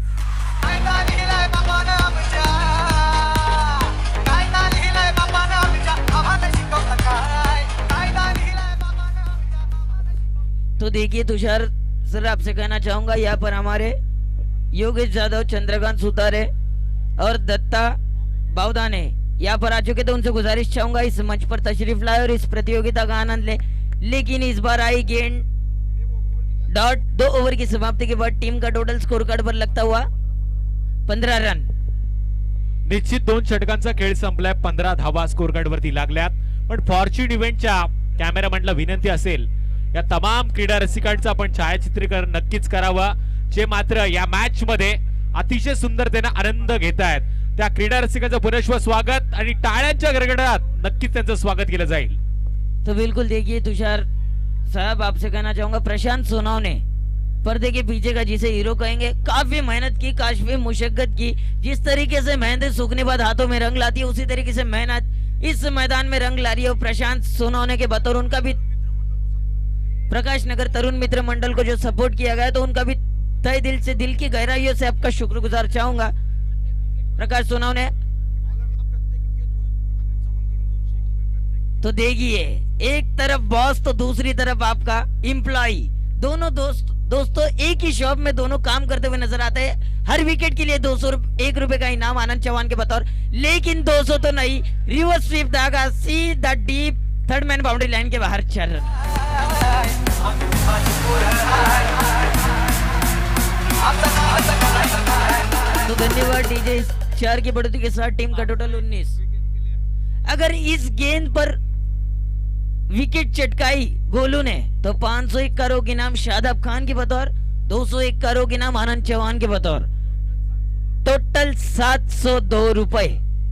तो देखिए तुषार सर आपसे कहना चाहूंगा यहाँ पर हमारे योगेश यादव, चंद्रकांत सुतारे और दत्ता बावदाने यहाँ पर आ चुके, तो उनसे गुजारिश चाहूंगा इस मंच पर तशरीफ लाए और इस प्रतियोगिता का आनंद ले। लेकिन इस बार आई गेंद डॉट, 2 ओवर की समाप्ति के बाद टीम का टोटल स्कोर कार्ड पर लगता हुआ 15 रन। निश्चित 2 षटकांचा खेळ संपलाय, 15 धावा स्कोर कार्ड वरती लागल्यात। पण फॉर्च्यून इव्हेंटच्या कॅमेरामॅनला विनंती असेल या तमाम क्रीडा रसिकांचं आपण छायाचित्रीकरण नक्कीच करावं, जे मात्र या मॅच मध्ये अतिशय सुंदरतेने आनंद घेत आहेत। त्या क्रीडा रसिकांचं पुनश्व स्वागत आणि टाळ्यांच्या गडगडाट नक्कीच त्यांचं स्वागत केलं जाईल। तो बिल्कुल देखिए तुषार साहब आपसे कहना चाहूंगा प्रशांत सोनावने पर्दे के पीछे का जिसे हीरो कहेंगे, काफी मेहनत की, काफी मुशक्कत की। जिस तरीके से मेहनत सूखने बाद हाथों में रंग लाती है उसी तरीके से मेहनत इस मैदान में रंग ला रही है। और प्रशांत सोनावने के बतौर उनका भी प्रकाश नगर तरुण मित्र मंडल को जो सपोर्ट किया गया तो उनका भी तहे दिल से, दिल की गहराइयों से आपका शुक्रगुजार चाहूंगा प्रकाश सोनावणे। तो देखिए, एक तरफ बॉस तो दूसरी तरफ आपका एम्प्लॉय, दोनों दोस्तों एक ही शॉप में दोनों काम करते हुए नजर आते हैं। हर विकेट के लिए 1 रुपए का इनाम आनंद चौहान के बतौर, लेकिन 200 तो नहीं, रिवर्स स्वीप दागा सीधा deep third man boundary line के बाहर 4 रन। तो धन्यवाद डीजे। 4 की बढ़ोतरी के साथ टीम का टोटल 19। अगर इस गेंद पर विकेट चटकाई गोलू ने तो 501 करोड़ के नाम शादाब खान के बतौर, 201 करोड़ के नाम आनंद चौहान के बतौर, टोटल 702 रुपए।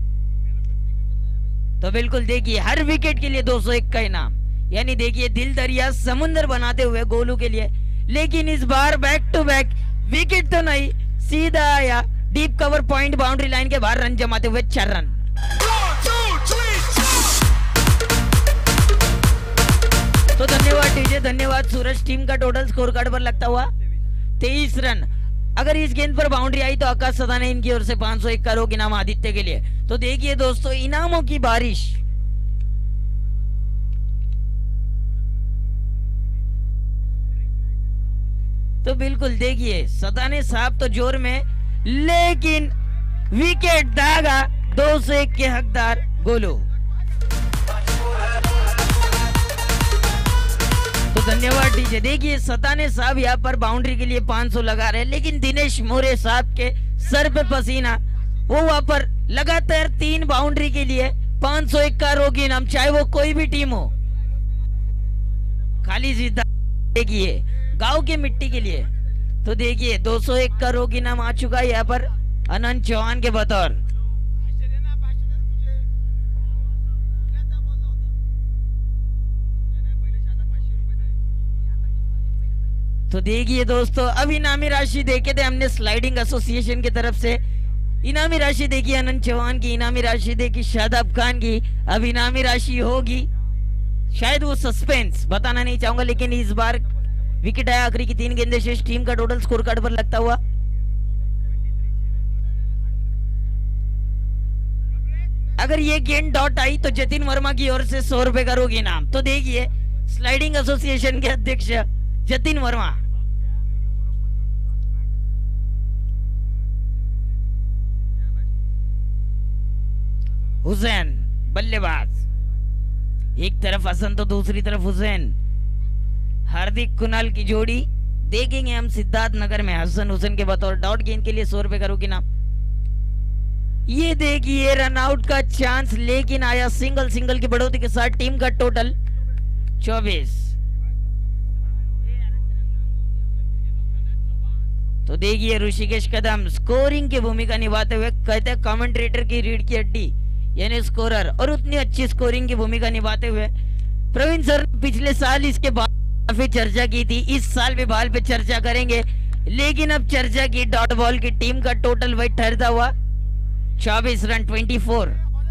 तो बिल्कुल देखिए, हर विकेट के लिए 201 का इनाम, यानी देखिए दिल दरिया समुंदर बनाते हुए गोलू के लिए। लेकिन इस बार बैक टू बैक विकेट तो नहीं, सीधा आया deep cover point boundary line के बाहर रन जमाते हुए 4 रन। तो धन्यवाद डीजे, धन्यवाद सूरज। टीम का टोटल स्कोर कार्ड पर लगता हुआ 23 रन। अगर इस गेंद पर बाउंड्री आई तो आकाश सदाने इनकी ओर से 501 करोड़ के नाम आदित्य के लिए। तो देखिए दोस्तों, इनामों की बारिश। तो बिल्कुल देखिए, सदाने साहब तो जोर में, लेकिन विकेट दागा 201 के हकदार गोलू। तो धन्यवाद डीजे। देखिए, सताने साहब यहाँ पर बाउंड्री के लिए 500 लगा रहे हैं, लेकिन दिनेश मोरे साहब के सर पे पसीना, वो वहां पर लगातार 3 बाउंड्री के लिए 501 का रोगी नाम, चाहे वो कोई भी टीम हो। खाली सीधा देखिए गांव की मिट्टी के लिए। तो देखिए 201 का रोगी नाम आ चुका है यहाँ पर अनंत चौहान के बतौर। तो देखिए दोस्तों, अब इनामी राशि देखे थे हमने स्लाइडिंग एसोसिएशन की तरफ से। इनामी राशि देखी अनंत चौहान की, इनामी राशि देखी शादाब खान की। अब इनामी राशि होगी, शायद वो सस्पेंस बताना नहीं चाहूंगा, लेकिन इस बार विकेट आया आखिरी की 3 गेंदें शेष। टीम का टोटल स्कोर कार्ड पर लगता हुआ अगर ये गेंद डॉट आई तो जतिन वर्मा की ओर से 100 रुपए का रोगी इनाम। तो देखिए, स्लाइडिंग एसोसिएशन के अध्यक्ष जतिन वर्मा। हुसैन बल्लेबाज, एक तरफ हसन तो दूसरी तरफ हुसैन। हार्दिक कुणाल की जोड़ी देखेंगे हम सिद्धार्थ नगर में हसन हुसैन के बतौर। डॉट गेंद के लिए 100 रुपए का रोकी नाम। ये देखिए रन आउट का चांस, लेकिन आया सिंगल की बढ़ोतरी के साथ। टीम का टोटल 24। तो देखिए ऋषिकेश कदम स्कोरिंग की भूमिका निभाते हुए, कहते हैं कमेंटेटर की रीढ़ की हड्डी यानी स्कोरर, और उतनी अच्छी स्कोरिंग की भूमिका निभाते हुए प्रवीण सर पिछले साल इसके बाद काफी चर्चा की थी, इस साल भी बॉल पे चर्चा करेंगे, लेकिन अब चर्चा की डॉट बॉल की। टीम का टोटल वही ठहरता हुआ 24 रन 24।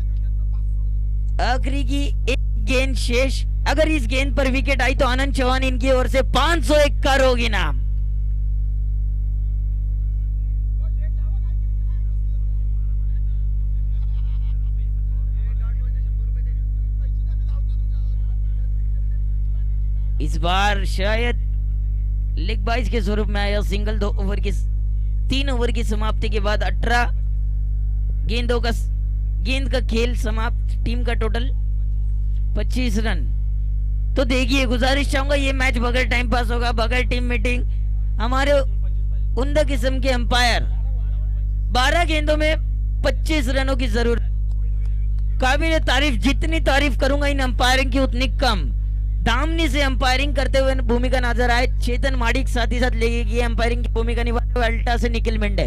आखिरी की एक गेंद शेष। अगर इस गेंद पर विकेट आई तो आनंद चौहान इनकी ओर से 501 का रोगी नाम। इस बार शायद लेग बाइज के स्वरूप में आया सिंगल। 3 ओवर की समाप्ति के बाद 18 गेंद का खेल समाप्त। टीम का टोटल 25 रन। तो देखिए, गुजारिश चाहूंगा ये मैच बगैर टाइम पास होगा, बगैर टीम मीटिंग। हमारे उम्दा किस्म के अंपायर, 12 गेंदों में 25 रनों की जरूरत। काबिल तारीफ, जितनी तारीफ करूंगा इन अंपायरिंग की उतनी कम। दामनी से अंपायरिंग करते हुए भूमिका नजर आए चेतन माडिक, साथ ही साथ लेगी अंपायरिंग की भूमिका निभाते हुए अल्टा से निखिल मेंढे।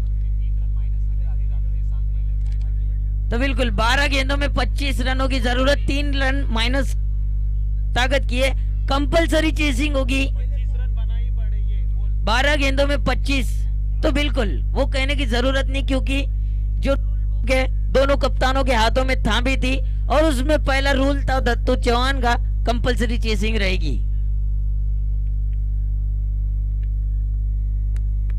तो बिल्कुल 12 गेंदों में 25 रनों की जरूरत, 3 रन माइनस ताकत की है। कंपलसरी चेसिंग होगी 12 गेंदों में 25। तो बिल्कुल वो कहने की जरूरत नहीं, क्योंकि जो दोनों कप्तानों के हाथों में थामी थी, और उसमें पहला रूल था दत्तू चौहान का, कंपलसरी चेसिंग रहेगी।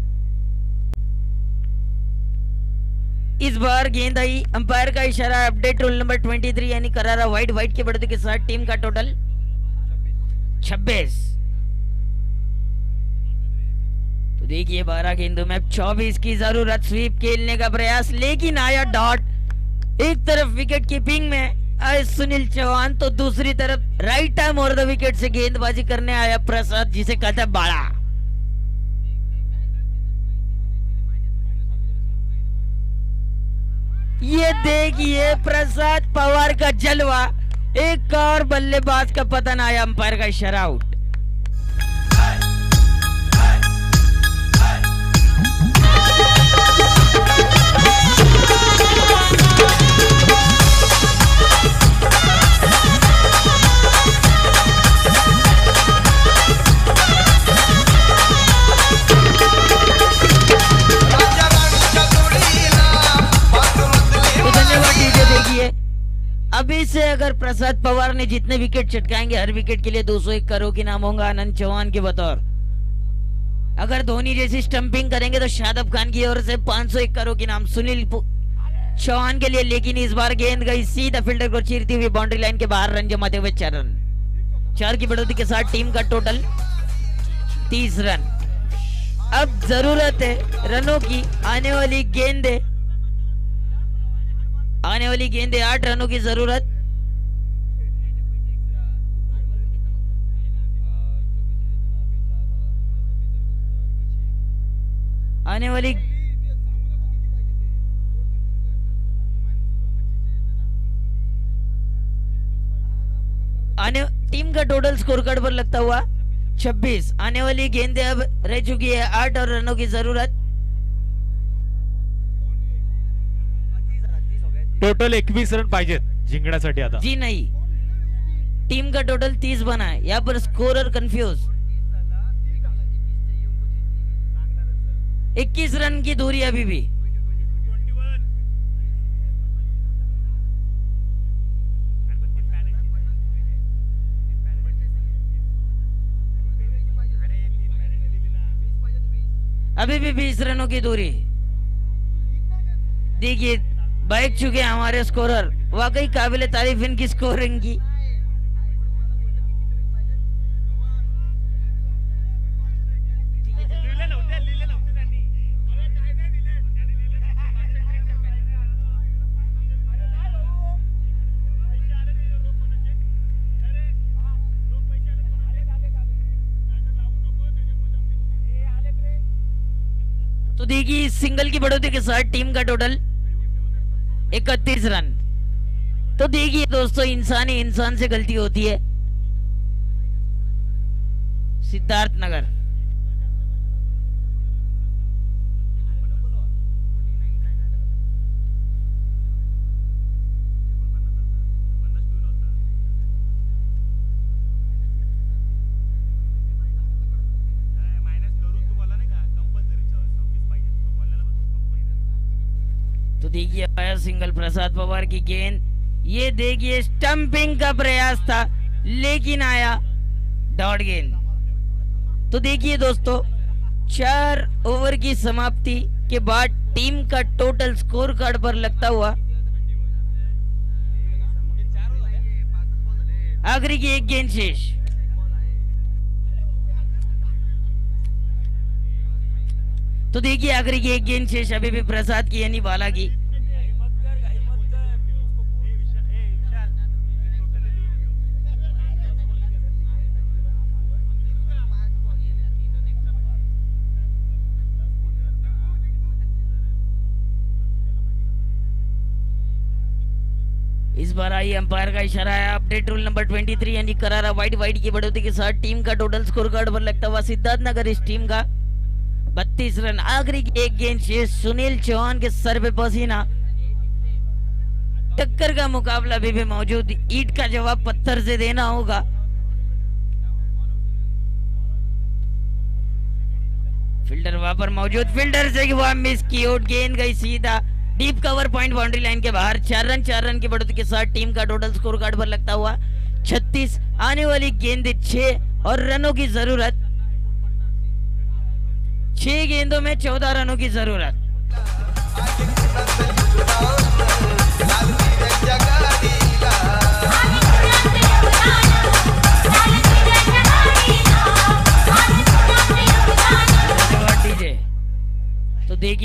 इस बार गेंद आई, अंपायर का इशारा, अपडेट रूल नंबर 23 यानी करारा वाइट, वाइट की बढ़ती के साथ टीम का टोटल 26। तो देखिए 12 गेंदों में 24 की जरूरत, स्वीप खेलने का प्रयास लेकिन आया डॉट। एक तरफ विकेट कीपिंग में आए सुनील चौहान तो दूसरी तरफ राइट टाइम और द विकेट से गेंदबाजी करने आया प्रसाद, जिसे कहते हैं बाड़ा। ये देखिए प्रसाद पवार का जलवा, एक और बल्लेबाज का पतन आया, अंपायर का इशारा आउट। अभी से अगर प्रसाद पवार ने जितने विकेट चटकाएंगे हर विकेट के लिए 201 करोड़ की नाम होगा आनंद चौहान के बतौर। अगर धोनी जैसी स्टंपिंग करेंगे तो शादाब खान की ओर से 501 करोड़ की नाम सुनील चौहान के लिए। लेकिन इस बार गेंद गई सीधा फील्डर को चीरती हुई बाउंड्री लाइन के बाहर, रन जमाते हुए 4 रन। 4 की बढ़ोतरी के साथ टीम का टोटल 30 रन। अब जरूरत है रनों की, आने वाली गेंदे 8 रनों की जरूरत। आने वाली टीम का टोटल स्कोर कार्ड पर लगता हुआ 26। आने वाली गेंदें अब रह चुकी है 8 और रनों की जरूरत। टोटल 21 रन पाहिजेत जिंकण्यासाठी आता। जी नहीं, टीम का टोटल 30 बना है, यहाँ पर स्कोरर कंफ्यूज। 21 रन की दूरी अभी भी। अभी भी 20 रनों की दूरी। देखिए बैठ चुके हैं हमारे स्कोरर, वाकई काबिले तारीफ इनकी स्कोरिंग की। तो देखिए सिंगल की बढ़ोतरी के साथ टीम का टोटल 31 रन। तो देखिए दोस्तों, इंसान से गलती होती है। सिद्धार्थ नगर तो देखिए आया सिंगल प्रसाद पवार की गेंद। ये देखिए स्टंपिंग का प्रयास था लेकिन आया डॉट गेंद। तो देखिए दोस्तों, 4 ओवर की समाप्ति के बाद टीम का टोटल स्कोर कार्ड पर लगता हुआ आखिरी की 1 गेंद शेष। तो देखिए आखिरी की 1 गेंद शेष अभी भी प्रसाद की यानी बाला की। इस बार आई अंपायर का इशारा है, अपडेट रूल नंबर 23 यानी करारा वाइट, वाइट की बढ़ोतरी के साथ टीम का टोटल स्कोर कार्ड पर लगता हुआ सिद्धार्थ नगर इस टीम का 32 रन। आखिरी की 1 गेंद शेष। सुनील चौहान के सर पे पसीना, टक्कर का मुकाबला अभी भी मौजूद। ईंट का जवाब पत्थर से देना होगा। फील्डर वहां पर मौजूद, फील्डर से वहां मिस की, आउट। गेंद गई सीधा deep cover point boundary line के बाहर। 4 रन की बढ़ोतरी के साथ टीम का टोटल स्कोर कार्ड पर लगता हुआ 36। आने वाली गेंद 6 और रनों की जरूरत। 6 गेंदों में 14 रनों की जरूरत।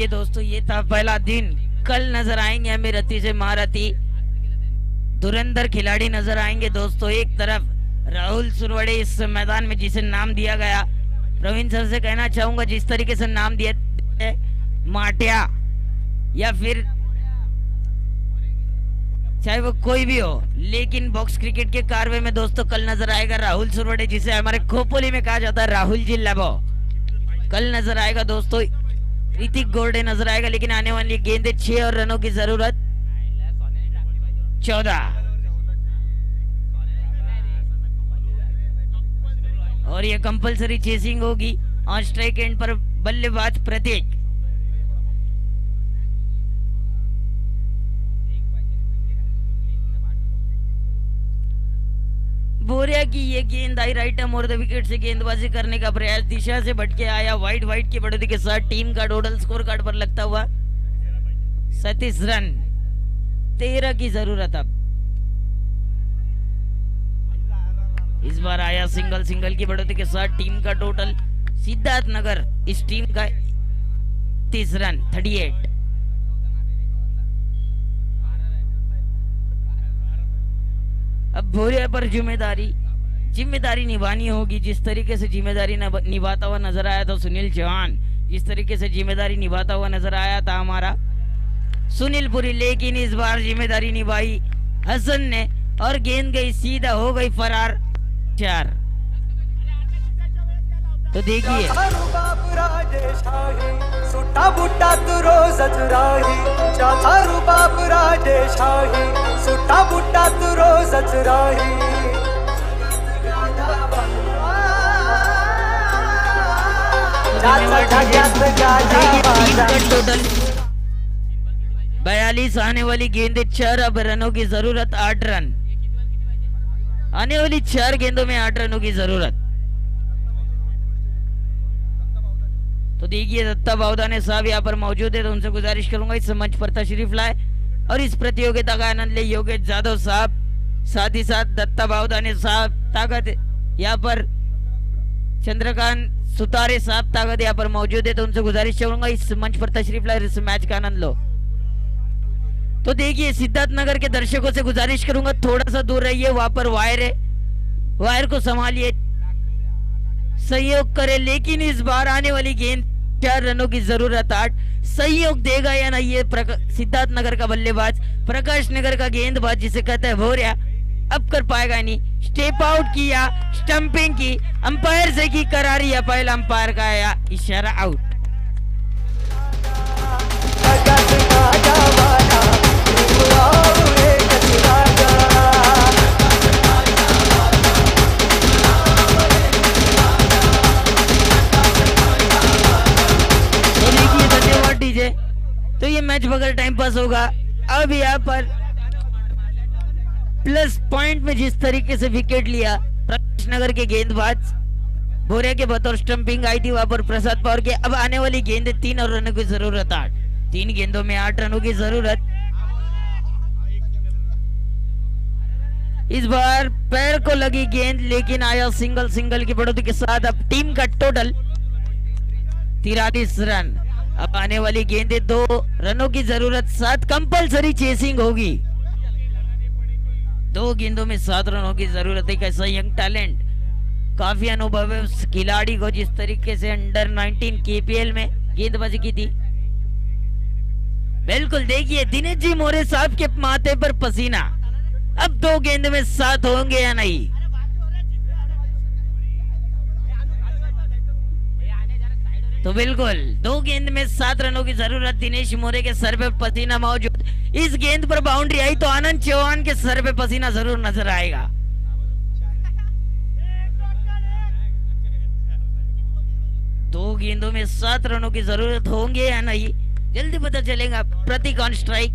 दोस्तों ये था पहला दिन। कल नजर आएंगे हमें रति से महारथी धुरंधर खिलाड़ी नजर आएंगे दोस्तों। एक तरफ राहुल सुरवड़े इस मैदान में जिसे नाम दिया गया, प्रवीण सर से कहना चाहूंगा जिस तरीके से नाम दिया माटिया या फिर चाहे वो कोई भी हो, लेकिन बॉक्स क्रिकेट के कारवे में दोस्तों कल नजर आएगा राहुल सुरवड़े, जिसे हमारे खोपोली में कहा जाता है राहुल जी लेबो। कल नजर आएगा दोस्तों ऋतिक गोल्डे नजर आएगा, लेकिन आने वाली गेंदे 6 और रनों की जरूरत 14। और ये कंपलसरी चेसिंग होगी। ऑन स्ट्राइक एंड पर बल्लेबाज प्रतीक। बोरिया की ये गेंद आई राइट मोर द विकेट से गेंदबाजी करने का प्रयास, दिशा से भटके आया वाइड की बढ़ोतरी के साथ टीम का टोटल स्कोर कार्ड पर लगता हुआ 37 रन। 13 की जरूरत अब। इस बार आया सिंगल की बढ़ोतरी के साथ टीम का टोटल सिद्धार्थ नगर इस टीम का 30 रन 38। अब भोरिया पर जिम्मेदारी निभानी होगी। जिस तरीके से जिम्मेदारी निभाता हुआ नजर आया था सुनील चौहान, जिस तरीके से जिम्मेदारी निभाता हुआ नजर आया था हमारा सुनील पुरी, लेकिन इस बार जिम्मेदारी निभाई हसन ने और गेंद गई सीधा, हो गई फरार 4। तो देखिए सुट्टा बुट्टा तू रोजच राही, चाचारू बाप राजेशाही, सुट्टा बुट्टा तू रोजच राही। टोटल 42 आने वाली गेंदे 4, अब रनों की जरूरत 8 रन। आने वाली 4 गेंदों में 8 रनों की जरूरत। तो देखिए दत्ता बावदाने साहब यहाँ पर मौजूद है, तो उनसे गुजारिश करूंगा इस मंच पर तशरीफ लाए और इस प्रतियोगिता का आनंद ले। योगेश जादव साहब, साथ ही साथ दत्ता बावदाने साहब ताकत यहाँ पर, चंद्रकांत सुतारे साहब ताकत यहाँ पर मौजूद है, तो उनसे गुजारिश करूंगा इस मंच पर तशरीफ लाए, इस मैच का आनंद लो। तो देखिए सिद्धार्थ नगर के दर्शकों से गुजारिश करूंगा थोड़ा सा दूर रहिए, वहां पर वायर है, वायर को संभालिए, सहयोग करे। लेकिन इस बार आने वाली गेंद 4 रनों की जरूरत 8, सहयोग देगा या नहीं ये सिद्धार्थ नगर का बल्लेबाज, प्रकाश नगर का गेंदबाज जिसे कहते हैं भोरिया, अब कर पाएगा नहीं। स्टेप आउट किया, स्टंपिंग की, अंपायर से की करारी, या पहला अंपायर का आया इशारा आउट। तो ये मैच बगैर टाइम पास होगा। अब यहाँ पर प्लस पॉइंट में जिस तरीके से विकेट लिया प्रकाश नगर के गेंदबाज भोरिया के बतौर स्टंपिंग आई थी वहां पर प्रसाद पवार के। अब आने वाली गेंद 3 और रनों की जरूरत 8, 3 गेंदों में 8 रनों की जरूरत। इस बार पैर को लगी गेंद, लेकिन आया सिंगल की बढ़ोतरी के साथ अब टीम का टोटल 43 रन। अब आने वाली गेंदे 2 रनों की जरूरत 7, कंपलसरी चेसिंग होगी। 2 गेंदों में 7 रनों की जरूरत है। कैसा यंग टैलेंट, काफी अनुभव है उस खिलाड़ी को, जिस तरीके से अंडर 19 केपीएल में गेंदबाजी की थी। बिल्कुल देखिए दिनेश जी मोरे साहब के माथे पर पसीना। अब 2 गेंद में 7 होंगे या नहीं। तो बिल्कुल 2 गेंद में 7 रनों की जरूरत। दिनेश मोरे के सर पे पसीना मौजूद। इस गेंद पर बाउंड्री आई तो आनंद चौहान के सर पे पसीना जरूर नजर आएगा। दो गेंदों में 7 रनों की जरूरत होंगे या नहीं, जल्दी पता चलेगा। Prateek on strike.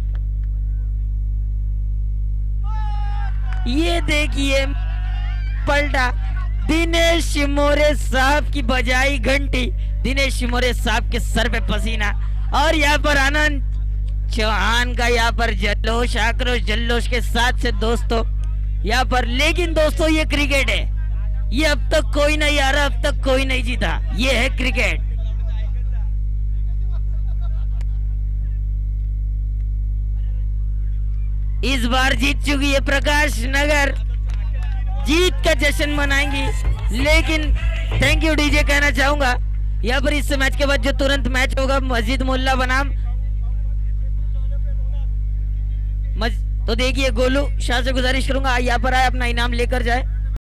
ये देखिए पलटा, दिनेश मोरे साहब की बजाई घंटी, दिनेश मोरे साहब के सर पे पसीना। और यहाँ पर आनंद चौहान का यहाँ पर जल्लोष, आक्रोश जल्लोष के साथ से दोस्तों यहाँ पर। लेकिन दोस्तों ये क्रिकेट है, ये अब तक कोई नहीं हारा, अब तक कोई नहीं जीता, ये है क्रिकेट। इस बार जीत चुकी है प्रकाश नगर, जीत का जश्न मनाएंगी। लेकिन थैंक यू डीजे कहना चाहूंगा। यहाँ पर इस मैच के बाद जो तुरंत मैच होगा मस्जिद मोहल्ला बनाम तो देखिए गोलू शाह से गुजारिश करूंगा यहाँ पर आए अपना इनाम लेकर जाए।